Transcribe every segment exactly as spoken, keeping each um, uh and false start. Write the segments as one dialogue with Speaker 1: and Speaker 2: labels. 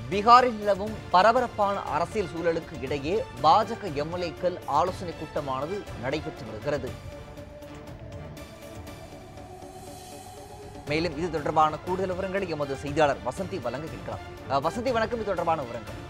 Speaker 1: பீகாரில் நிலவும் பரபரப்பான அரசியல் சூழலுக்கு இடையே பாஜக எம்எல்ஏக்கள் ஆலோசனை கூட்டமானது நடைபெற்று வருகிறது. மேலும் இது தொடர்பான கூடுதல் விவரங்களை எமது செய்தியாளர் வசந்தி வழங்க கேட்கலாம். வசந்தி, வணக்கம். இது தொடர்பான விவரங்கள்.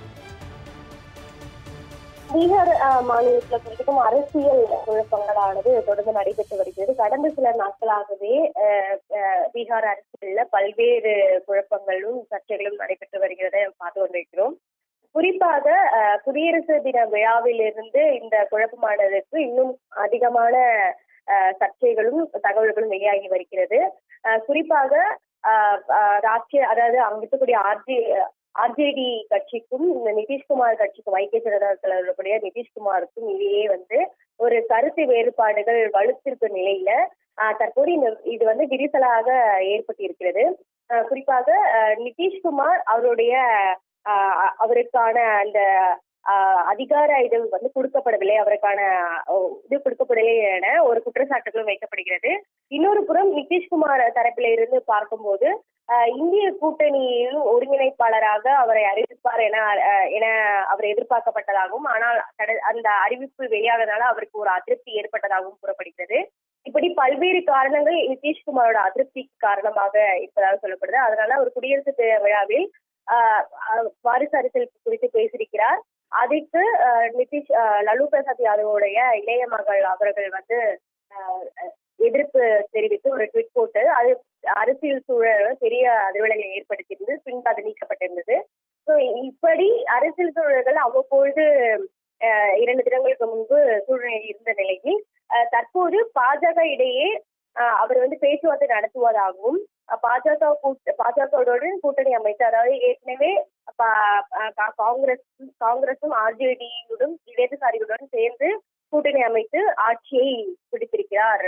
Speaker 2: பீகார் மாநிலத்தில் குறித்தும் அரசியல் குழப்பங்களானது தொடர்ந்து நடைபெற்று வருகிறது. கடந்த சில நாட்களாகவே பீகார் அரசியல்ல பல்வேறு குழப்பங்களும் சர்ச்சைகளும் நடைபெற்று வருகிறதை பார்த்து கொண்டிருக்கிறோம். குறிப்பாக குடியரசு தின விழாவிலிருந்து இந்த குழப்பமானதுக்கு இன்னும் அதிகமான சர்ச்சைகளும் தகவல்களும் வெளியாகி வருகிறது. குறிப்பாக ராஷ்டிரிய அதாவது அங்க இருக்கக்கூடிய ஆர்ஜி ஆர்ஜேடி கட்சிக்கும் இந்த நிதிஷ்குமார் கட்சிக்கும் ஐக்கிய ஜனதா தளத்துடைய நிதிஷ்குமாருக்கும் இடையே வந்து ஒரு கருத்து வேறுபாடுகள் வலுத்திருக்கும் நிலையில தற்போது இந்த இது வந்து விரிசலாக ஏற்பட்டிருக்கிறது. குறிப்பாக நிதிஷ்குமார் அவருடைய அவருக்கான அந்த அதிகார இது வந்து கொடுக்கப்படவில்லை, அவருக்கான இது கொடுக்கப்படவில்லை என ஒரு குற்றச்சாட்டுகளும் வைக்கப்படுகிறது. இன்னொரு புறம் நிதிஷ்குமார் தரப்பில இருந்து பார்க்கும்போது இந்திய கூட்டணியில் ஒருங்கிணைப்பாளராக அவரை அறிவிப்பார் என என அவர் எதிர்பார்க்கப்பட்டதாகவும், ஆனால் அந்த அறிவிப்பு வெளியானதால அவருக்கு ஒரு அதிருப்தி ஏற்பட்டதாகவும் கூறப்படுகிறது. இப்படி பல்வேறு காரணங்கள் நிதிஷ்குமாரோட அதிருப்திக்கு காரணமாக இருப்பதாக சொல்லப்படுது. அதனால ஒரு குடியரசு விழாவில் ஆஹ் வாரிசு அரசியல் குறித்து பேசியிருக்கிறார். அதுக்கு நிதிஷ் லல்லு பிரசாத் யாதவோடைய இளைய மகள் அவர்கள் வந்து எதிர்ப்பு தெரிவித்து ஒரு ட்வீட் போட்டு அது அரசியல் சூழல் பெரிய அதிர்வலைகளை ஏற்படுத்தியிருந்து பின்பு அது நீக்கப்பட்டிருந்தது. ஸோ இப்படி அரசியல் சூழல்கள் அவ்வப்பொழுது இரண்டு தினங்களுக்கு முன்பு சூழ்நிலை இருந்த நிலையில் தற்போது பாஜக இடையே அவர் வந்து பேச்சுவார்த்தை நடத்துவதாகவும் பாஜக பாஜகவுடன் கூட்டணி அமைத்து, அதாவது ஏற்கனவே காங்கிரஸ் காங்கிரசும் ஆர்ஜேடியுடன் இடதுசாரிகளுடன் சேர்ந்து கூட்டணி அமைத்து ஆட்சியை பிடித்திருக்கிறார்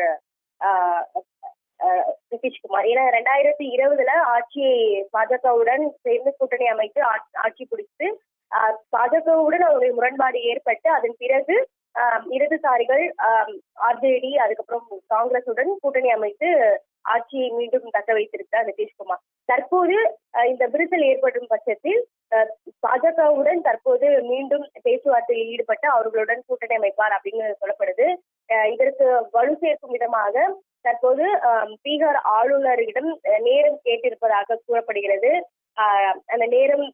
Speaker 2: நிதிஷ்குமார். ஏன்னா ரெண்டாயிரத்தி இருபதுல ஆட்சியை பாஜகவுடன் சேர்ந்து கூட்டணி அமைத்து ஆட்சி பிடித்து பாஜகவுடன் அவருடைய முரண்பாடு ஏற்பட்டு அதன் பிறகு இடதுசாரிகள் ஆர்ஜேடி அதுக்கப்புறம் காங்கிரசுடன் கூட்டணி அமைத்து ஆட்சியை மீண்டும் தக்க வைத்திருக்கிறார் நிதிஷ்குமார். தற்போது இந்த விரிசல் ஏற்படும் பட்சத்தில் பாஜகவுடன் தற்போது மீண்டும் பேச்சுவார்த்தையில் ஈடுபட்டு அவர்களுடன் கூட்டணி அமைப்பார் அப்படின்னு சொல்லப்படுது. இதற்கு வலு சேர்க்கும் விதமாக தற்போது பீகார் ஆளுநரிடம் நேரம் கேட்டிருப்பதாக கூறப்படுகிறது. ஆஹ் அந்த நேரம்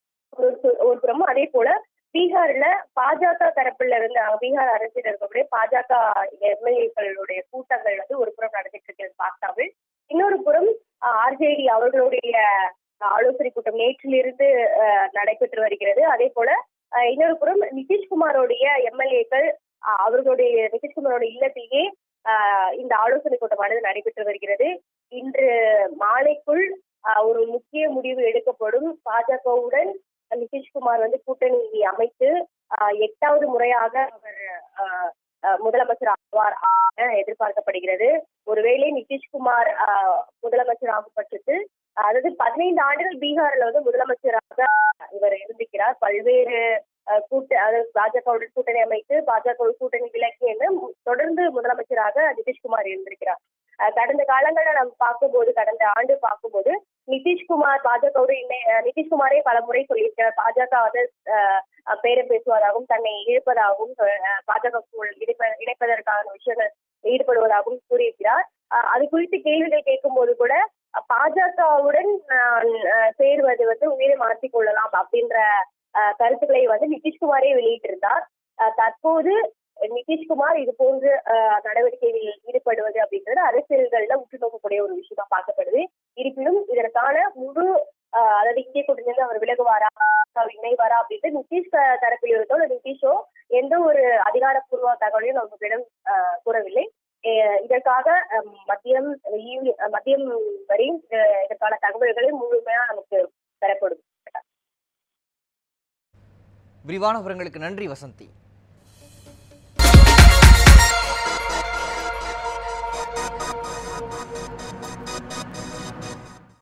Speaker 2: ஒரு புறமும் அதே போல பீகார்ல பாஜக தரப்புல இருந்து பீகார் அரசியல் இருக்கக்கூடிய பாஜக எம்எல்ஏக்களுடைய கூட்டங்கள் வந்து ஒரு புறம் நடந்துட்டு இருக்கிறது பாக்தாவில். இன்னொரு புறம் ஆர்ஜேடி அவர்களுடைய ஆலோசனை கூட்டம் நேற்றிலிருந்து நடைபெற்று வருகிறது. அதே போல இன்னொரு புறம் நிதிஷ்குமாரோடைய எம்எல்ஏக்கள் அவர்களுடைய நிதிஷ்குமாரோட இல்லத்திலேயே ஆஹ் இந்த ஆலோசனை கூட்டமானது நடைபெற்று வருகிறது. இன்று மாலைக்குள் ஒரு முக்கிய முடிவு எடுக்கப்படும். பாஜகவுடன் நிதிஷ்குமார் வந்து கூட்டணி அமைத்து எட்டாவது முறையாக அவர் முதலமைச்சர் ஆவார் என எதிர்பார்க்கப்படுகிறது. ஒருவேளை நிதிஷ்குமார் முதலமைச்சர் ஆகும் பட்சத்தில், அதாவது பதினைந்து ஆண்டுகள் பீகார்ல வந்து முதலமைச்சராக இவர் இருந்திருக்கிறார். பல்வேறு கூட்ட அதாவது பாஜகவுடன் கூட்டணி அமைத்து பாஜக கூட்டணி விலக்கி என்று தொடர்ந்து முதலமைச்சராக நிதிஷ்குமார் இருந்திருக்கிறார். கடந்த காலங்களில் நம்ம பார்க்கும்போது கடந்த ஆண்டு பார்க்கும்போது நிதிஷ்குமார் பாஜகவோடு நிதிஷ்குமாரே பல முறை சொல்லியிருக்கிறார். பாஜக வந்து பேரம் பேசுவதாகவும் தன்னை இழுப்பதாகவும் பாஜக இணைப்பதற்கான விஷயங்கள் ஈடுபடுவதாகவும் கூறியிருக்கிறார். அது குறித்து கேள்விகள் கேட்கும் போது கூட பாஜகவுடன் சேருவது வந்து உயிரை மாற்றிக் கொள்ளலாம் அப்படின்ற கருத்துக்களை வந்து நிதிஷ்குமாரே வெளியிட்டிருந்தார். தற்போது நிதிஷ்குமார் இது போன்ற நடவடிக்கைகளில் ஈடுபடுவது அப்படின்றது அரசியல்கள்ல உற்று நோக்கக்கூடிய ஒரு விஷயமா பார்க்கப்படுது. இருப்பினும் இதற்கான முழு அதாவது இந்திய கூட்டணியிலிருந்து அவர் விலகுவாரா இணைவாரா அப்படின்ட்டு நிதிஷ் தரப்பில் இருந்தோ நிதிஷோ எந்த ஒரு அதிகாரப்பூர்வ தகவலையும் நம்மிடம் கூறவில்லை. இதற்காக மத்தியம் மத்தியம் வரை இதற்கான தகவல்களை முழுமையா நமக்கு தரப்படும்.
Speaker 1: விரிவான விவரங்களுக்கு நன்றி வசந்தி.